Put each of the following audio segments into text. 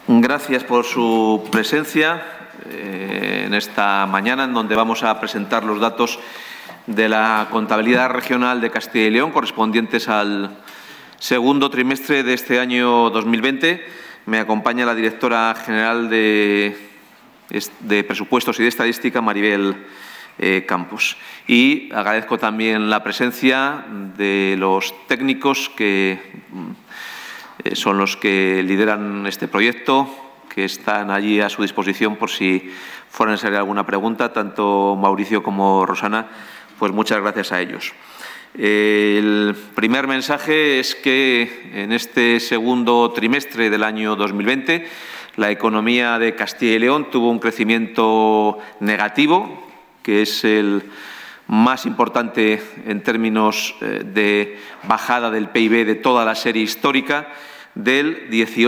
Gracias por su presencia en esta mañana, en donde vamos a presentar los datos de la contabilidad regional de Castilla y León correspondientes al segundo trimestre de este año 2020. Me acompaña la directora general de Presupuestos y de Estadística, Maribel Campos. Y agradezco también la presencia de los técnicos que son los que lideran este proyecto, que están allí a su disposición por si fuera necesaria alguna pregunta, tanto Mauricio como Rosana, pues muchas gracias a ellos. El primer mensaje es que en este segundo trimestre del año 2020 la economía de Castilla y León tuvo un crecimiento negativo, que es el más importante en términos de bajada del PIB de toda la serie histórica, del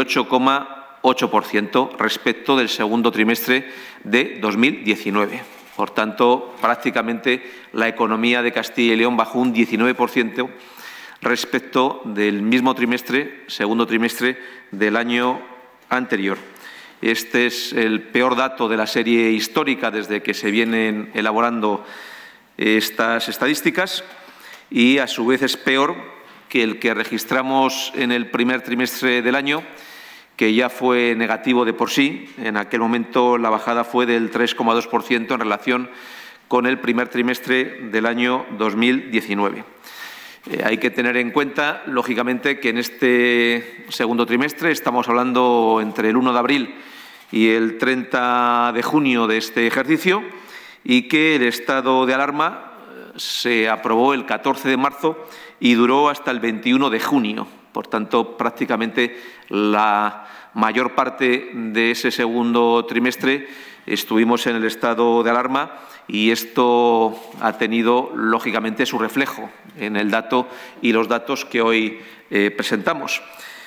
18,8% respecto del segundo trimestre de 2019. Por tanto, prácticamente la economía de Castilla y León bajó un 19% respecto del mismo trimestre, segundo trimestre del año anterior. Este es el peor dato de la serie histórica desde que se vienen elaborando estas estadísticas y, a su vez, es peor que el que registramos en el primer trimestre del año, que ya fue negativo de por sí. En aquel momento la bajada fue del 3,2% en relación con el primer trimestre del año 2019. Hay que tener en cuenta, lógicamente, que en este segundo trimestre estamos hablando entre el 1 de abril y el 30 de junio de este ejercicio y que el estado de alarma se aprobó el 14 de marzo y duró hasta el 21 de junio. Por tanto, prácticamente la mayor parte de ese segundo trimestre estuvimos en el estado de alarma y esto ha tenido, lógicamente, su reflejo en el dato y los datos que hoy presentamos.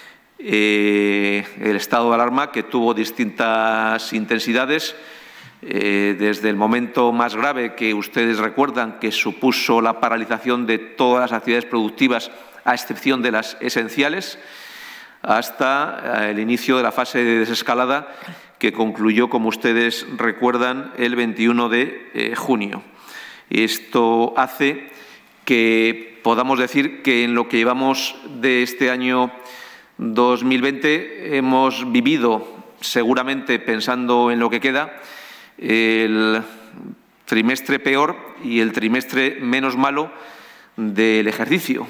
El estado de alarma, que tuvo distintas intensidades, desde el momento más grave, que ustedes recuerdan, que supuso la paralización de todas las actividades productivas a excepción de las esenciales, hasta el inicio de la fase de desescalada, que concluyó, como ustedes recuerdan, el 21 de junio. Esto hace que podamos decir que en lo que llevamos de este año 2020 hemos vivido, seguramente pensando en lo que queda, el trimestre peor y el trimestre menos malo del ejercicio.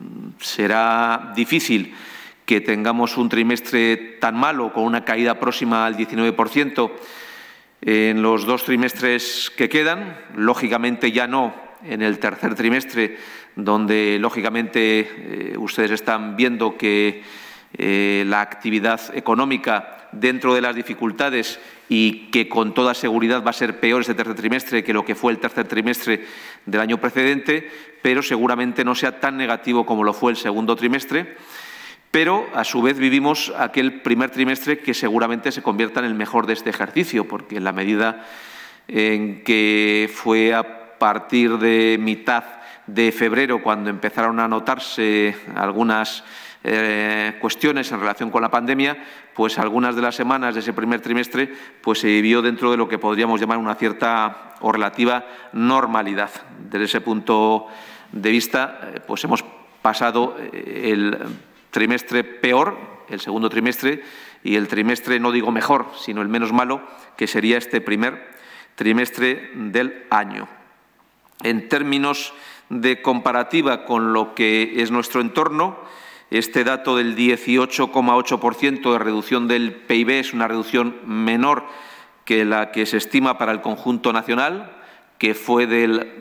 Será difícil que tengamos un trimestre tan malo, con una caída próxima al 19% en los dos trimestres que quedan. Lógicamente ya no en el tercer trimestre, donde lógicamente ustedes están viendo que la actividad económica, dentro de las dificultades, y que con toda seguridad va a ser peor este tercer trimestre que lo que fue el tercer trimestre del año precedente, pero seguramente no sea tan negativo como lo fue el segundo trimestre. Pero, a su vez, vivimos aquel primer trimestre que seguramente se convierta en el mejor de este ejercicio, porque en la medida en que fue a partir de mitad de febrero cuando empezaron a notarse algunas cuestiones en relación con la pandemia, pues algunas de las semanas de ese primer trimestre pues se vivió dentro de lo que podríamos llamar una cierta o relativa normalidad. Desde ese punto de vista, pues hemos pasado el trimestre peor, el segundo trimestre, y el trimestre, no digo mejor, sino el menos malo, que sería este primer trimestre del año. En términos de comparativa con lo que es nuestro entorno, este dato del 18,8% de reducción del PIB es una reducción menor que la que se estima para el conjunto nacional, que fue del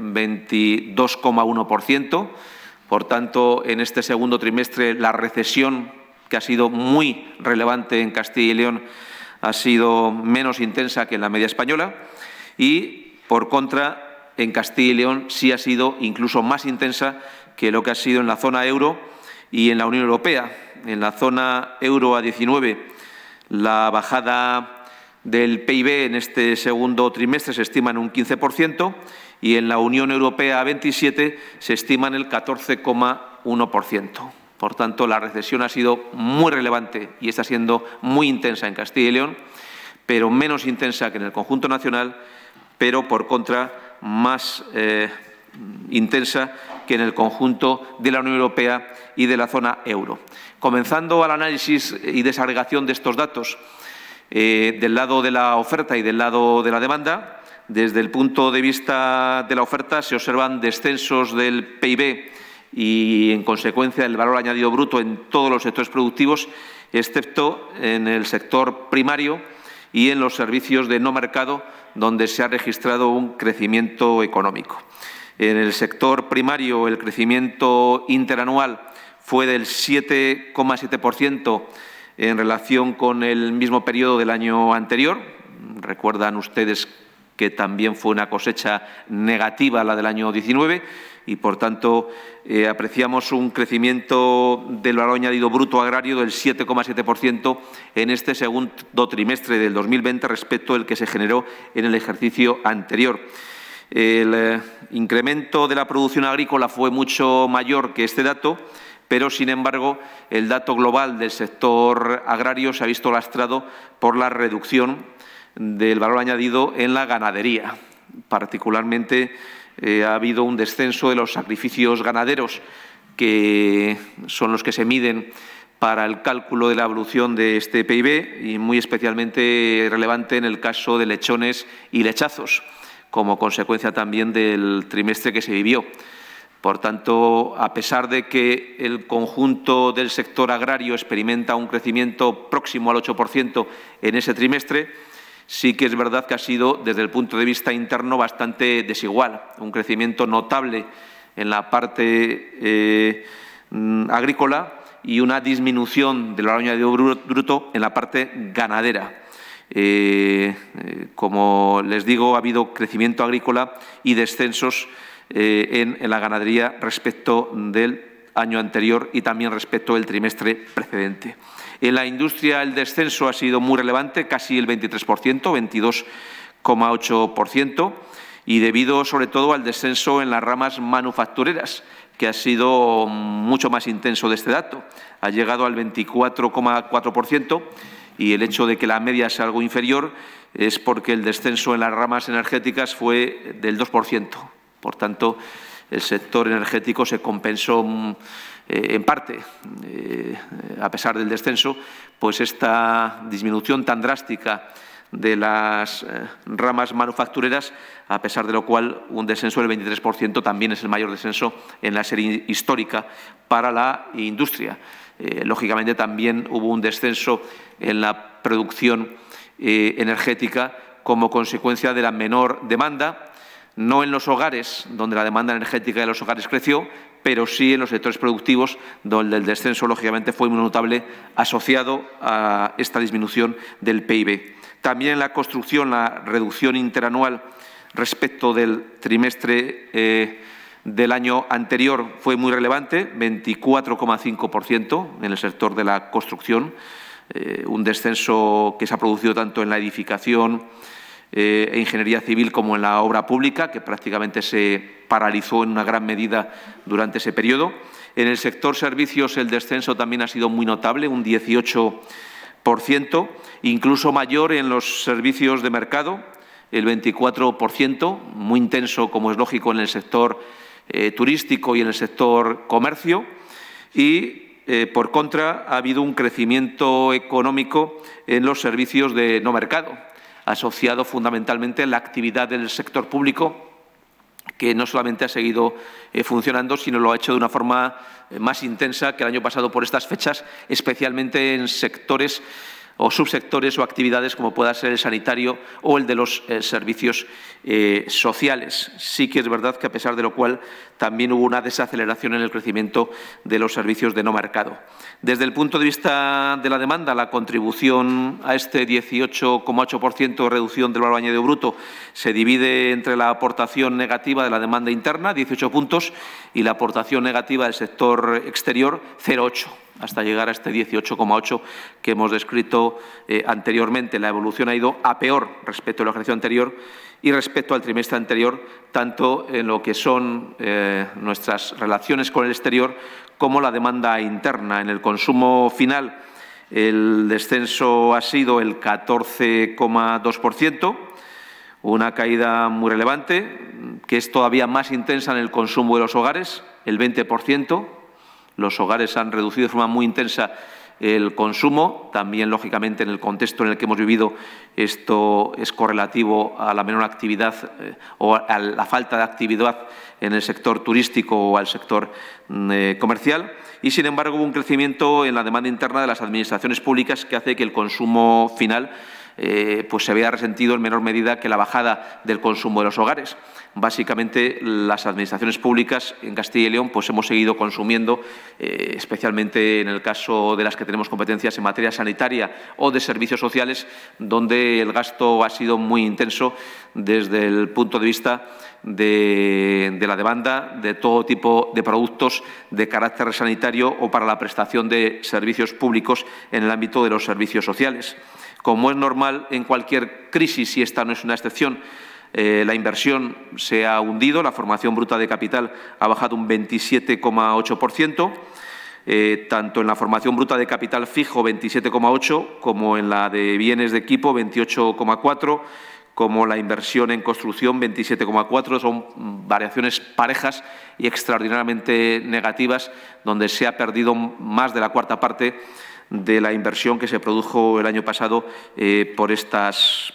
22,1%. Por tanto, en este segundo trimestre, la recesión, que ha sido muy relevante en Castilla y León, ha sido menos intensa que en la media española y, por contra, en Castilla y León sí ha sido incluso más intensa que lo que ha sido en la zona euro y en la Unión Europea. En la zona euro a 19, la bajada del PIB en este segundo trimestre se estima en un 15% y en la Unión Europea a 27 se estima en el 14,1%. Por tanto, la recesión ha sido muy relevante y está siendo muy intensa en Castilla y León, pero menos intensa que en el conjunto nacional, pero, por contra, más intensa que en el conjunto de la Unión Europea y de la zona euro. Comenzando al análisis y desagregación de estos datos, del lado de la oferta y del lado de la demanda, desde el punto de vista de la oferta se observan descensos del PIB y, en consecuencia, del valor añadido bruto en todos los sectores productivos, excepto en el sector primario y en los servicios de no mercado, donde se ha registrado un crecimiento económico. En el sector primario, el crecimiento interanual fue del 7,7% en relación con el mismo periodo del año anterior. Recuerdan ustedes que también fue una cosecha negativa la del año 19 y, por tanto, apreciamos un crecimiento del valor añadido bruto agrario del 7,7% en este segundo trimestre del 2020 respecto al que se generó en el ejercicio anterior. El incremento de la producción agrícola fue mucho mayor que este dato, pero, sin embargo, el dato global del sector agrario se ha visto lastrado por la reducción del valor añadido en la ganadería. Particularmente, ha habido un descenso de los sacrificios ganaderos, que son los que se miden para el cálculo de la evolución de este PIB, y muy especialmente relevante en el caso de lechones y lechazos, como consecuencia también del trimestre que se vivió. Por tanto, a pesar de que el conjunto del sector agrario experimenta un crecimiento próximo al 8% en ese trimestre, sí que es verdad que ha sido, desde el punto de vista interno, bastante desigual. Un crecimiento notable en la parte agrícola y una disminución del valor añadido bruto en la parte ganadera. Como les digo, ha habido crecimiento agrícola y descensos en la ganadería respecto del año anterior y también respecto del trimestre precedente. En la industria el descenso ha sido muy relevante, casi el 23%, 22,8%, y debido sobre todo al descenso en las ramas manufactureras, que ha sido mucho más intenso de este dato. Ha llegado al 24,4%. Y el hecho de que la media sea algo inferior es porque el descenso en las ramas energéticas fue del 2%. Por tanto, el sector energético se compensó en parte, a pesar del descenso, pues esta disminución tan drástica de las ramas manufactureras, a pesar de lo cual un descenso del 23% también es el mayor descenso en la serie histórica para la industria. Lógicamente, también hubo un descenso en la producción energética como consecuencia de la menor demanda, no en los hogares, donde la demanda energética de los hogares creció, pero sí en los sectores productivos, donde el descenso, lógicamente, fue muy notable, asociado a esta disminución del PIB. También en la construcción, la reducción interanual respecto del trimestre del año anterior fue muy relevante, 24,5% en el sector de la construcción, un descenso que se ha producido tanto en la edificación e ingeniería civil como en la obra pública, que prácticamente se paralizó en una gran medida durante ese periodo. En el sector servicios el descenso también ha sido muy notable, un 18%, incluso mayor en los servicios de mercado, el 24%, muy intenso, como es lógico, en el sector turístico y en el sector comercio, y, por contra, ha habido un crecimiento económico en los servicios de no mercado, asociado fundamentalmente a la actividad del sector público, que no solamente ha seguido funcionando, sino lo ha hecho de una forma más intensa que el año pasado por estas fechas, especialmente en sectores o subsectores o actividades como pueda ser el sanitario o el de los servicios sociales. Sí que es verdad que, a pesar de lo cual, también hubo una desaceleración en el crecimiento de los servicios de no mercado. Desde el punto de vista de la demanda, la contribución a este 18,8% de reducción del valor añadido bruto se divide entre la aportación negativa de la demanda interna, 18 puntos, y la aportación negativa del sector exterior, 0,8, hasta llegar a este 18,8 que hemos descrito anteriormente. La evolución ha ido a peor respecto al ejercicio anterior y respecto al trimestre anterior, tanto en lo que son nuestras relaciones con el exterior como la demanda interna. En el consumo final, el descenso ha sido el 14,2%, una caída muy relevante, que es todavía más intensa en el consumo de los hogares, el 20%. Los hogares han reducido de forma muy intensa el consumo. También, lógicamente, en el contexto en el que hemos vivido, esto es correlativo a la menor actividad o a la falta de actividad en el sector turístico o al sector comercial. Y, sin embargo, hubo un crecimiento en la demanda interna de las administraciones públicas que hace que el consumo final pues se vea resentido en menor medida que la bajada del consumo de los hogares. Básicamente, las administraciones públicas en Castilla y León pues hemos seguido consumiendo, especialmente en el caso de las que tenemos competencias en materia sanitaria o de servicios sociales, donde el gasto ha sido muy intenso desde el punto de vista de la demanda de todo tipo de productos de carácter sanitario o para la prestación de servicios públicos en el ámbito de los servicios sociales. Como es normal en cualquier crisis, y esta no es una excepción, la inversión se ha hundido, la formación bruta de capital ha bajado un 27,8%, tanto en la formación bruta de capital fijo 27,8%, como en la de bienes de equipo 28,4%, como la inversión en construcción 27,4%. Son variaciones parejas y extraordinariamente negativas, donde se ha perdido más de la cuarta parte de la inversión que se produjo el año pasado por estas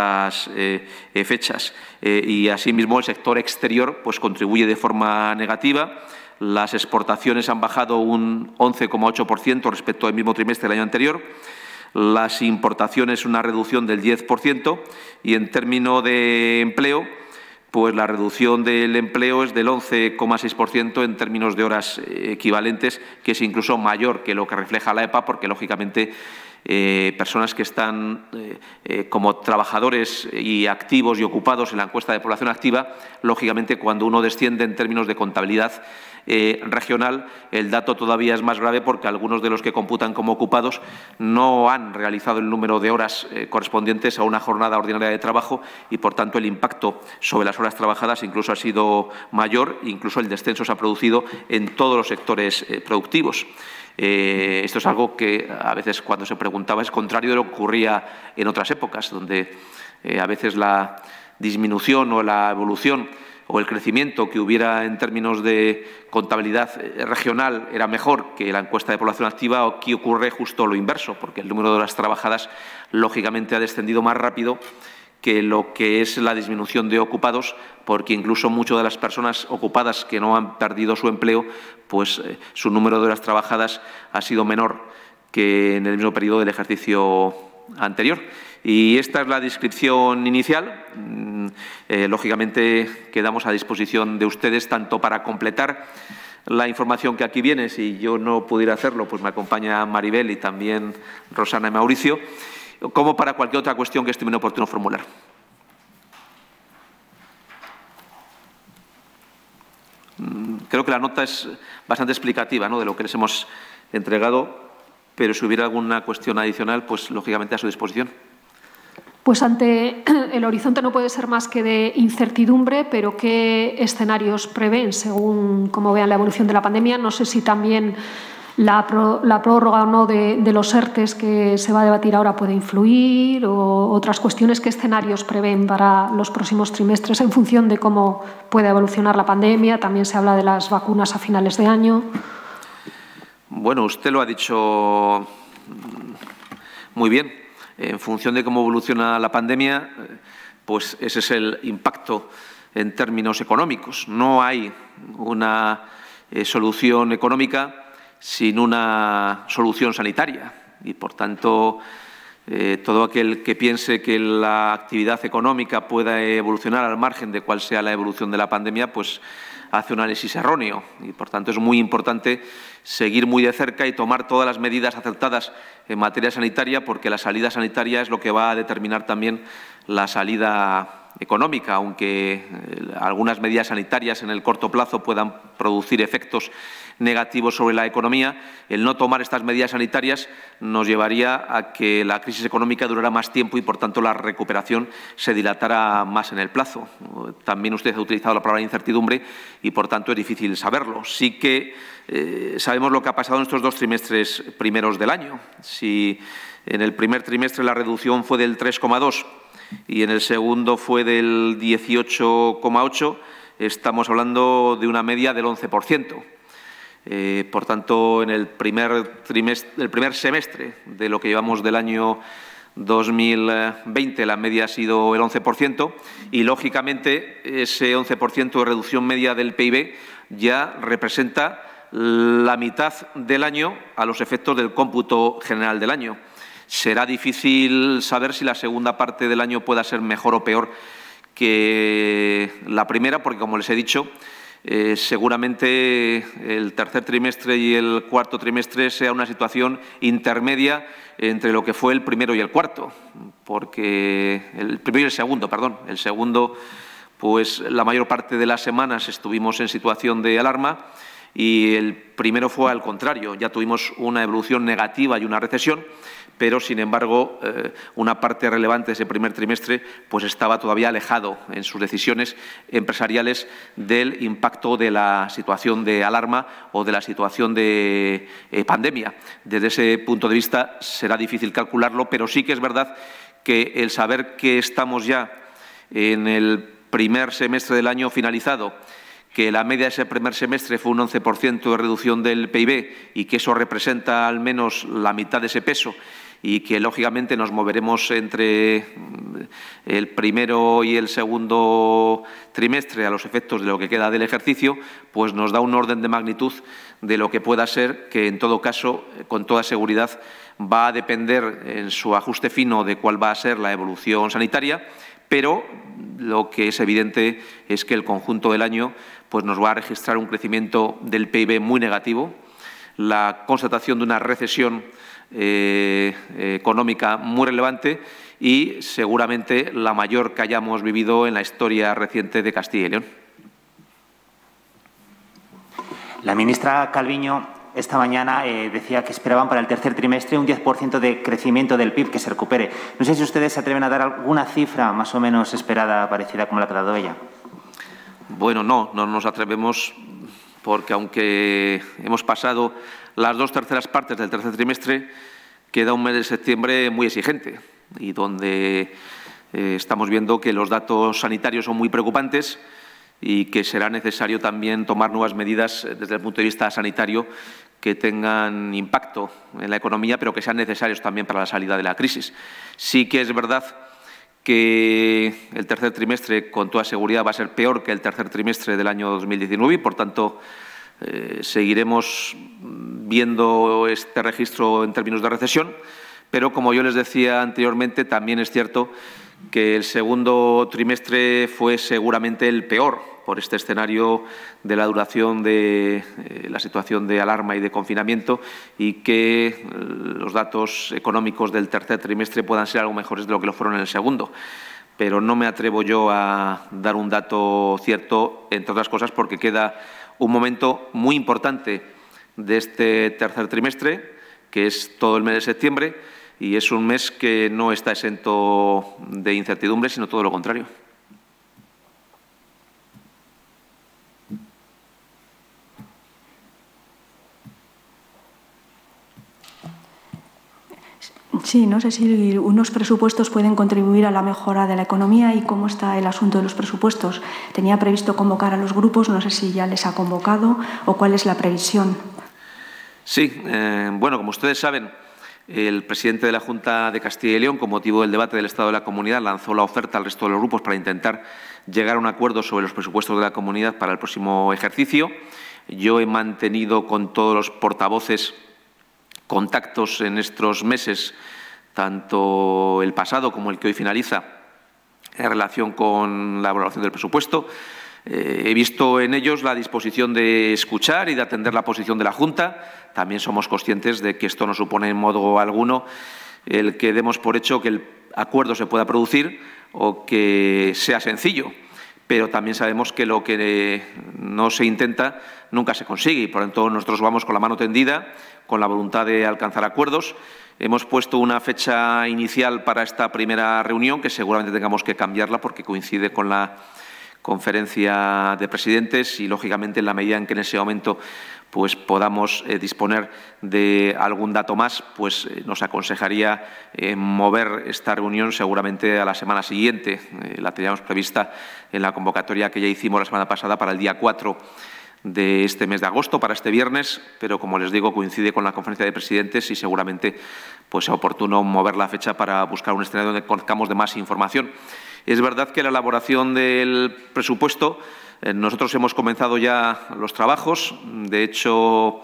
fechas. Y, asimismo, el sector exterior pues contribuye de forma negativa. Las exportaciones han bajado un 11,8% respecto al mismo trimestre del año anterior. Las importaciones una reducción del 10%, y en términos de empleo, pues la reducción del empleo es del 11,6% en términos de horas equivalentes, que es incluso mayor que lo que refleja la EPA, porque, lógicamente, personas que están como trabajadores y activos y ocupados en la encuesta de población activa, lógicamente, cuando uno desciende en términos de contabilidad regional, el dato todavía es más grave, porque algunos de los que computan como ocupados no han realizado el número de horas correspondientes a una jornada ordinaria de trabajo y, por tanto, el impacto sobre las horas trabajadas incluso ha sido mayor. Incluso el descenso se ha producido en todos los sectores productivos. Esto es algo que a veces, cuando se preguntaba, es contrario de lo que ocurría en otras épocas, donde a veces la disminución o la evolución o el crecimiento que hubiera en términos de contabilidad regional era mejor que la encuesta de población activa. O aquí ocurre justo lo inverso, porque el número de horas trabajadas, lógicamente, ha descendido más rápido que lo que es la disminución de ocupados, porque incluso muchas de las personas ocupadas que no han perdido su empleo, pues su número de horas trabajadas ha sido menor que en el mismo periodo del ejercicio anterior. Y esta es la descripción inicial. Lógicamente, quedamos a disposición de ustedes tanto para completar la información que aquí viene. Si yo no pudiera hacerlo, pues me acompaña Maribel y también Rosana y Mauricio, como para cualquier otra cuestión que estime oportuno formular. Creo que la nota es bastante explicativa, ¿no?, de lo que les hemos entregado, pero si hubiera alguna cuestión adicional, pues lógicamente a su disposición. Pues ante el horizonte no puede ser más que de incertidumbre, pero ¿qué escenarios prevén según cómo vean la evolución de la pandemia? No sé si también la prórroga o no de los ERTEs que se va a debatir ahora puede influir, o otras cuestiones. ¿Qué escenarios prevén para los próximos trimestres en función de cómo pueda evolucionar la pandemia? También se habla de las vacunas a finales de año. Bueno, usted lo ha dicho muy bien. En función de cómo evoluciona la pandemia, pues ese es el impacto en términos económicos. No hay una solución económica sin una solución sanitaria y, por tanto, todo aquel que piense que la actividad económica pueda evolucionar al margen de cuál sea la evolución de la pandemia, pues hace un análisis erróneo. Y, por tanto, es muy importante seguir muy de cerca y tomar todas las medidas acertadas en materia sanitaria, porque la salida sanitaria es lo que va a determinar también la salida económica, aunque algunas medidas sanitarias en el corto plazo puedan producir efectos negativos sobre la economía, el no tomar estas medidas sanitarias nos llevaría a que la crisis económica durara más tiempo y, por tanto, la recuperación se dilatara más en el plazo. También usted ha utilizado la palabra incertidumbre y, por tanto, es difícil saberlo. Sí que sabemos lo que ha pasado en estos 2 trimestres primeros del año. Si en el primer trimestre la reducción fue del 3,2 y en el segundo fue del 18,8, estamos hablando de una media del 11%. Por tanto, en el primer semestre de lo que llevamos del año 2020, la media ha sido el 11% y, lógicamente, ese 11% de reducción media del PIB ya representa la mitad del año a los efectos del cómputo general del año. Será difícil saber si la segunda parte del año pueda ser mejor o peor que la primera, porque, como les he dicho, seguramente el tercer trimestre y el cuarto trimestre sea una situación intermedia entre lo que fue el primero y el cuarto, porque el primero y el segundo, perdón. El segundo, pues la mayor parte de las semanas estuvimos en situación de alarma y el primero fue al contrario. Ya tuvimos una evolución negativa y una recesión, pero, sin embargo, una parte relevante de ese primer trimestre pues estaba todavía alejado en sus decisiones empresariales del impacto de la situación de alarma o de la situación de pandemia. Desde ese punto de vista será difícil calcularlo, pero sí que es verdad que el saber que estamos ya en el primer semestre del año finalizado, que la media de ese primer semestre fue un 11% de reducción del PIB y que eso representa al menos la mitad de ese peso, y que, lógicamente, nos moveremos entre el primero y el segundo trimestre a los efectos de lo que queda del ejercicio, pues nos da un orden de magnitud de lo que pueda ser, que, en todo caso, con toda seguridad, va a depender en su ajuste fino de cuál va a ser la evolución sanitaria, pero lo que es evidente es que el conjunto del año pues nos va a registrar un crecimiento del PIB muy negativo, la constatación de una recesión económica muy relevante y, seguramente, la mayor que hayamos vivido en la historia reciente de Castilla y León. La ministra Calviño esta mañana decía que esperaban para el tercer trimestre un 10% de crecimiento del PIB, que se recupere. No sé si ustedes se atreven a dar alguna cifra más o menos esperada, parecida como la que ha dado ella. Bueno, no nos atrevemos, porque, aunque hemos pasado las 2 terceras partes del tercer trimestre, queda un mes de septiembre muy exigente y donde estamos viendo que los datos sanitarios son muy preocupantes y que será necesario también tomar nuevas medidas desde el punto de vista sanitario que tengan impacto en la economía, pero que sean necesarios también para la salida de la crisis. Sí que es verdad que el tercer trimestre, con toda seguridad, va a ser peor que el tercer trimestre del año 2019 y, por tanto, seguiremos viendo este registro en términos de recesión, pero, como yo les decía anteriormente, también es cierto que el segundo trimestre fue seguramente el peor por este escenario de la duración de la situación de alarma y de confinamiento, y que los datos económicos del tercer trimestre puedan ser algo mejores de lo que lo fueron en el segundo. Pero no me atrevo yo a dar un dato cierto, entre otras cosas porque queda un momento muy importante de este tercer trimestre, que es todo el mes de septiembre, y es un mes que no está exento de incertidumbre, sino todo lo contrario. Sí, no sé si unos presupuestos pueden contribuir a la mejora de la economía y cómo está el asunto de los presupuestos. Tenía previsto convocar a los grupos, no sé si ya les ha convocado o cuál es la previsión. Sí, bueno, como ustedes saben, el presidente de la Junta de Castilla y León, con motivo del debate del Estado de la Comunidad, lanzó la oferta al resto de los grupos para intentar llegar a un acuerdo sobre los presupuestos de la Comunidad para el próximo ejercicio. Yo he mantenido con todos los portavoces contactos en estos meses, tanto el pasado como el que hoy finaliza, en relación con la evaluación del presupuesto. He visto en ellos la disposición de escuchar y de atender la posición de la Junta. También somos conscientes de que esto no supone en modo alguno el que demos por hecho que el acuerdo se pueda producir o que sea sencillo. Pero también sabemos que lo que no se intenta nunca se consigue y, por lo tanto, nosotros vamos con la mano tendida, con la voluntad de alcanzar acuerdos. Hemos puesto una fecha inicial para esta primera reunión, que seguramente tengamos que cambiarla porque coincide con la conferencia de presidentes y, lógicamente, en la medida en que en ese momento pues podamos disponer de algún dato más, pues nos aconsejaría mover esta reunión seguramente a la semana siguiente. La teníamos prevista en la convocatoria que ya hicimos la semana pasada para el día 4 de este mes de agosto, para este viernes, pero, como les digo, coincide con la conferencia de presidentes y seguramente pues sea oportuno mover la fecha para buscar un escenario donde conozcamos de más información. Es verdad que la elaboración del presupuesto, nosotros hemos comenzado ya los trabajos. De hecho,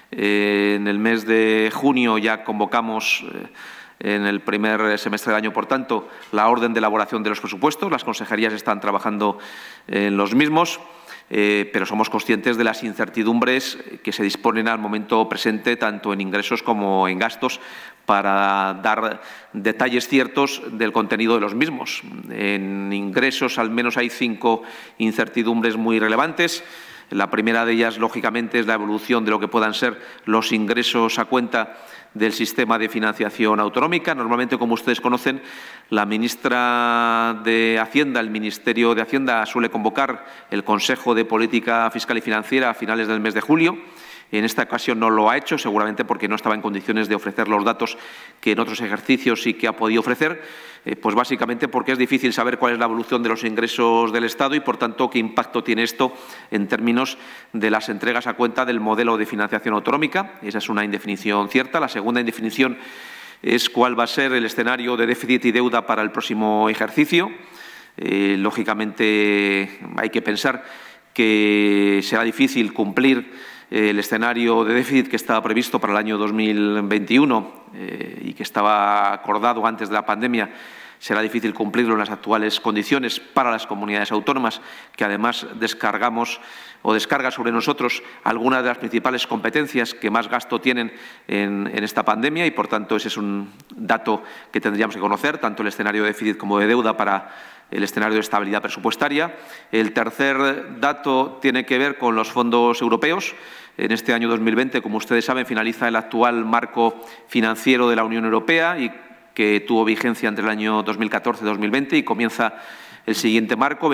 en el mes de junio ya convocamos en el primer semestre del año, por tanto, la orden de elaboración de los presupuestos. Las consejerías están trabajando en los mismos, pero somos conscientes de las incertidumbres que se disponen al momento presente, tanto en ingresos como en gastos, para dar detalles ciertos del contenido de los mismos. En ingresos, al menos, hay 5 incertidumbres muy relevantes. La primera de ellas, lógicamente, es la evolución de lo que puedan ser los ingresos a cuenta del sistema de financiación autonómica. Normalmente, como ustedes conocen, la ministra de Hacienda, el Ministerio de Hacienda, suele convocar el Consejo de Política Fiscal y Financiera a finales del mes de julio. En esta ocasión no lo ha hecho, seguramente porque no estaba en condiciones de ofrecer los datos que en otros ejercicios sí que ha podido ofrecer, pues básicamente porque es difícil saber cuál es la evolución de los ingresos del Estado y, por tanto, qué impacto tiene esto en términos de las entregas a cuenta del modelo de financiación autonómica. Esa es una indefinición cierta. La segunda indefinición es cuál va a ser el escenario de déficit y deuda para el próximo ejercicio. Lógicamente, hay que pensar que será difícil cumplir el escenario de déficit que estaba previsto para el año 2021 y que estaba acordado antes de la pandemia. Será difícil cumplirlo en las actuales condiciones para las comunidades autónomas, que además descargamos o descarga sobre nosotros algunas de las principales competencias que más gasto tienen en esta pandemia y, por tanto, ese es un dato que tendríamos que conocer, tanto el escenario de déficit como de deuda para el escenario de estabilidad presupuestaria. El tercer dato tiene que ver con los fondos europeos. En este año 2020, como ustedes saben, finaliza el actual marco financiero de la Unión Europea y que tuvo vigencia entre el año 2014-2020 y comienza el siguiente marco,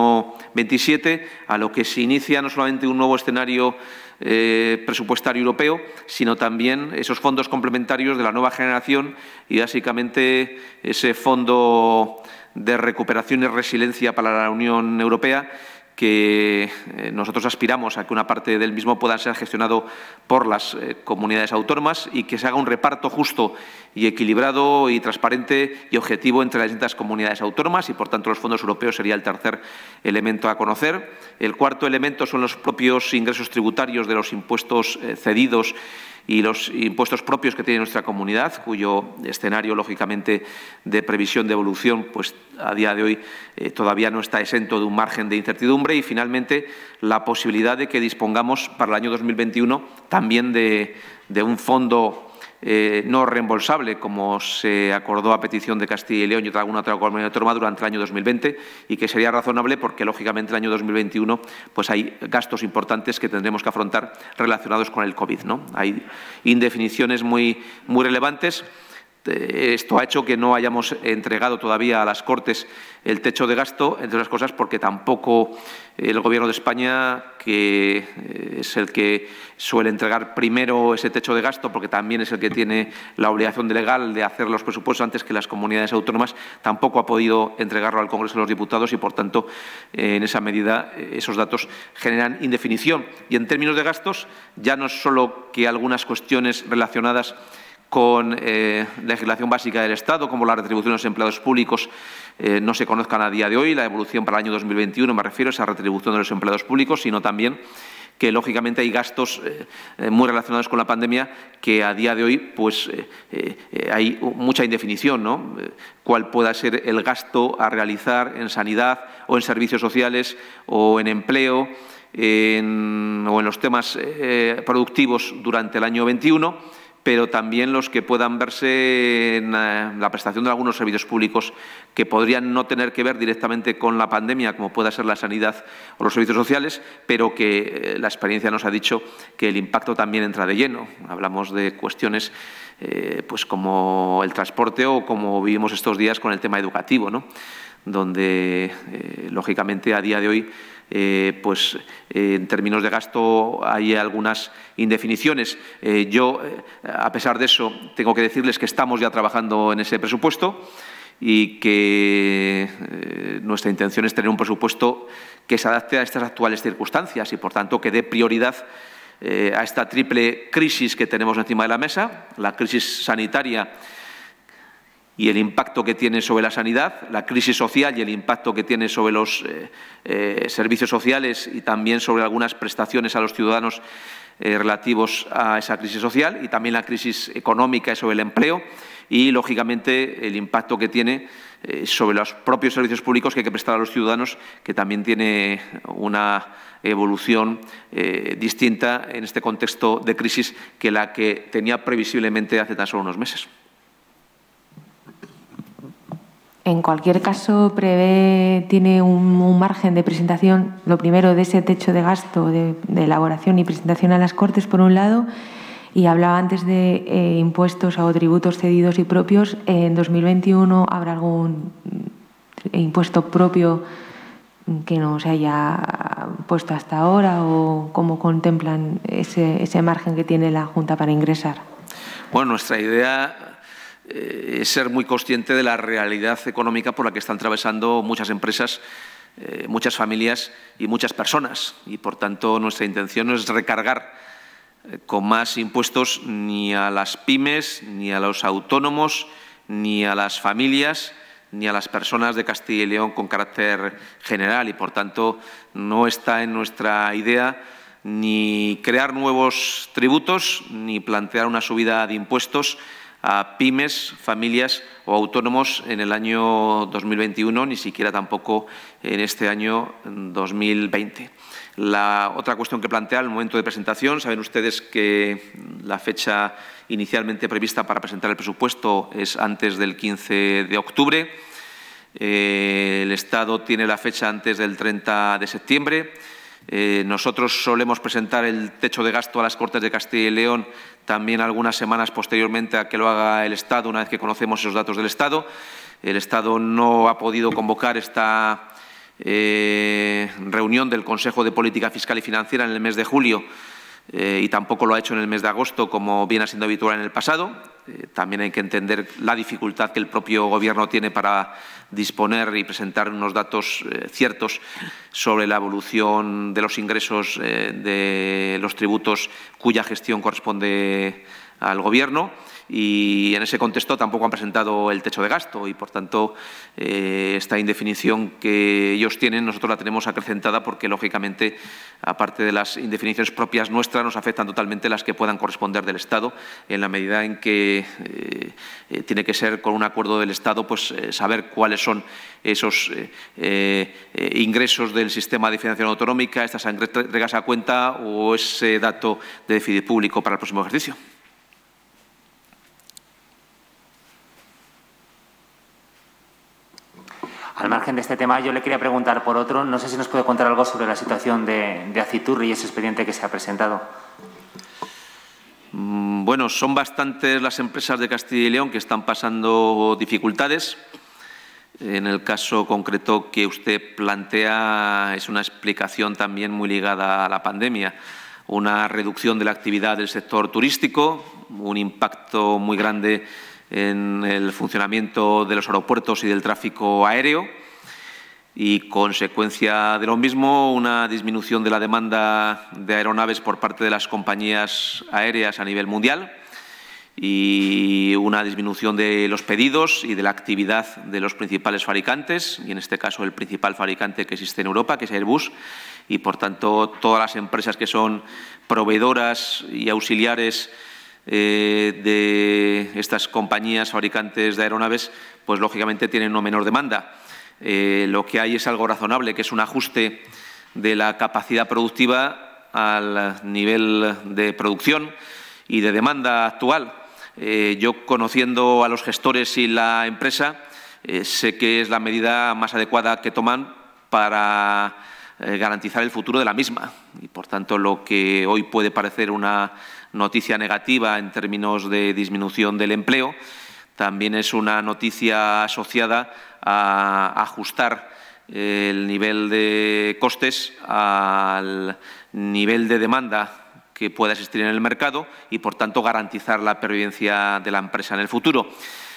21-27, a lo que se inicia no solamente un nuevo escenario presupuestario europeo, sino también esos fondos complementarios de la nueva generación y, básicamente, ese fondo de recuperación y resiliencia para la Unión Europea, que nosotros aspiramos a que una parte del mismo pueda ser gestionado por las comunidades autónomas y que se haga un reparto justo y equilibrado y transparente y objetivo entre las distintas comunidades autónomas y, por tanto, los fondos europeos sería el tercer elemento a conocer. El cuarto elemento son los propios ingresos tributarios de los impuestos cedidos y los impuestos propios que tiene nuestra comunidad, cuyo escenario, lógicamente, de previsión de evolución, pues a día de hoy todavía no está exento de un margen de incertidumbre. Y, finalmente, la posibilidad de que dispongamos para el año 2021 también de un fondo no reembolsable, como se acordó a petición de Castilla y León y alguna otra comunidad autónoma durante el año 2020, y que sería razonable porque, lógicamente, el año 2021 pues hay gastos importantes que tendremos que afrontar relacionados con el COVID, ¿no? Hay indefiniciones muy relevantes. Esto ha hecho que no hayamos entregado todavía a las Cortes el techo de gasto, entre otras cosas porque tampoco el Gobierno de España, que es el que suele entregar primero ese techo de gasto, porque también es el que tiene la obligación legal de hacer los presupuestos antes que las comunidades autónomas, tampoco ha podido entregarlo al Congreso de los Diputados y, por tanto, en esa medida, esos datos generan indefinición. Y en términos de gastos, ya no es solo que algunas cuestiones relacionadas con legislación básica del Estado, como la retribución de los empleados públicos, no se conozcan a día de hoy. La evolución para el año 2021, me refiero a esa retribución de los empleados públicos, sino también que, lógicamente, hay gastos muy relacionados con la pandemia que a día de hoy pues, hay mucha indefinición, ¿no? Cuál pueda ser el gasto a realizar en sanidad o en servicios sociales o en empleo o en los temas productivos durante el año 21. pero también los que puedan verse en la prestación de algunos servicios públicos que podrían no tener que ver directamente con la pandemia, como pueda ser la sanidad o los servicios sociales, pero que la experiencia nos ha dicho que el impacto también entra de lleno. Hablamos de cuestiones pues como el transporte o como vivimos estos días con el tema educativo, ¿no? Donde, lógicamente, a día de hoy, pues en términos de gasto hay algunas indefiniciones. Yo, a pesar de eso, tengo que decirles que estamos ya trabajando en ese presupuesto y que nuestra intención es tener un presupuesto que se adapte a estas actuales circunstancias y, por tanto, que dé prioridad a esta triple crisis que tenemos encima de la mesa, la crisis sanitaria y el impacto que tiene sobre la sanidad, la crisis social y el impacto que tiene sobre los servicios sociales y también sobre algunas prestaciones a los ciudadanos relativos a esa crisis social, y también la crisis económica y sobre el empleo y, lógicamente, el impacto que tiene sobre los propios servicios públicos que hay que prestar a los ciudadanos, que también tiene una evolución distinta en este contexto de crisis que la que tenía previsiblemente hace tan solo unos meses. En cualquier caso, tiene un margen de presentación, lo primero, de ese techo de gasto, de elaboración y presentación a las Cortes, por un lado, y hablaba antes de impuestos o tributos cedidos y propios. ¿En 2021 habrá algún impuesto propio que no se haya puesto hasta ahora, o cómo contemplan ese margen que tiene la Junta para ingresar? Bueno, nuestra idea es ser muy consciente de la realidad económica por la que están atravesando muchas empresas, muchas familias y muchas personas. Y, por tanto, nuestra intención no es recargar con más impuestos ni a las pymes, ni a los autónomos, ni a las familias, ni a las personas de Castilla y León con carácter general. Y, por tanto, no está en nuestra idea ni crear nuevos tributos, ni plantear una subida de impuestos a pymes, familias o autónomos en el año 2021, ni siquiera tampoco en este año 2020. La otra cuestión que plantea el momento de presentación, saben ustedes que la fecha inicialmente prevista para presentar el presupuesto es antes del 15 de octubre. El Estado tiene la fecha antes del 30 de septiembre. Nosotros solemos presentar el techo de gasto a las Cortes de Castilla y León también algunas semanas posteriormente a que lo haga el Estado, una vez que conocemos esos datos del Estado. El Estado no ha podido convocar esta reunión del Consejo de Política Fiscal y Financiera en el mes de julio y tampoco lo ha hecho en el mes de agosto, como viene siendo habitual en el pasado. También hay que entender la dificultad que el propio Gobierno tiene para disponer y presentar unos datos ciertos sobre la evolución de los ingresos de los tributos cuya gestión corresponde al Gobierno. Y en ese contexto tampoco han presentado el techo de gasto y, por tanto, esta indefinición que ellos tienen, nosotros la tenemos acrecentada porque, lógicamente, aparte de las indefiniciones propias nuestras, nos afectan totalmente las que puedan corresponder del Estado, en la medida en que tiene que ser con un acuerdo del Estado, pues saber cuáles son esos ingresos del sistema de financiación autonómica, estas entregas a cuenta o ese dato de déficit público para el próximo ejercicio. Al margen de este tema, yo le quería preguntar por otro. No sé si nos puede contar algo sobre la situación de Aciturri y ese expediente que se ha presentado. Bueno, son bastantes las empresas de Castilla y León que están pasando dificultades. En el caso concreto que usted plantea es una explicación también muy ligada a la pandemia. Una reducción de la actividad del sector turístico, un impacto muy grande en el funcionamiento de los aeropuertos y del tráfico aéreo y, consecuencia de lo mismo, una disminución de la demanda de aeronaves por parte de las compañías aéreas a nivel mundial y una disminución de los pedidos y de la actividad de los principales fabricantes, y en este caso el principal fabricante que existe en Europa, que es Airbus, y, por tanto, todas las empresas que son proveedoras y auxiliares de estas compañías fabricantes de aeronaves, pues lógicamente tienen una menor demanda. Lo que hay es algo razonable, que es un ajuste de la capacidad productiva al nivel de producción, y de demanda actual. Yo, conociendo a los gestores y la empresa, sé que es la medida más adecuada que toman para garantizar el futuro de la misma. Y, por tanto, lo que hoy puede parecer una noticia negativa en términos de disminución del empleo, también es una noticia asociada a ajustar el nivel de costes al nivel de demanda que pueda existir en el mercado y, por tanto, garantizar la pervivencia de la empresa en el futuro.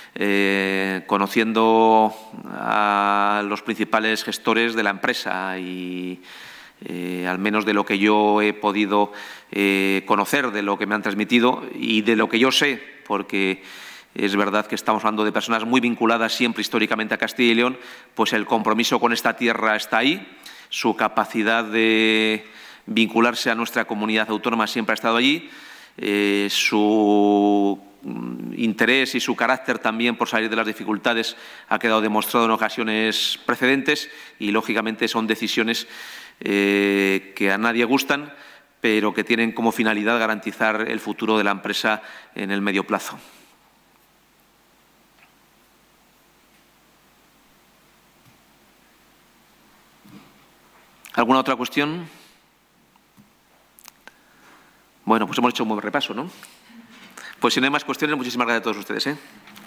Conociendo a los principales gestores de la empresa y al menos de lo que yo he podido conocer, de lo que me han transmitido y de lo que yo sé, porque es verdad que estamos hablando de personas muy vinculadas siempre históricamente a Castilla y León, pues el compromiso con esta tierra está ahí, su capacidad de vincularse a nuestra comunidad autónoma siempre ha estado allí, su interés y su carácter también por salir de las dificultades ha quedado demostrado en ocasiones precedentes y, lógicamente, son decisiones que a nadie gustan, pero que tienen como finalidad garantizar el futuro de la empresa en el medio plazo. ¿Alguna otra cuestión? Bueno, pues hemos hecho un buen repaso, ¿no? Pues si no hay más cuestiones, muchísimas gracias a todos ustedes,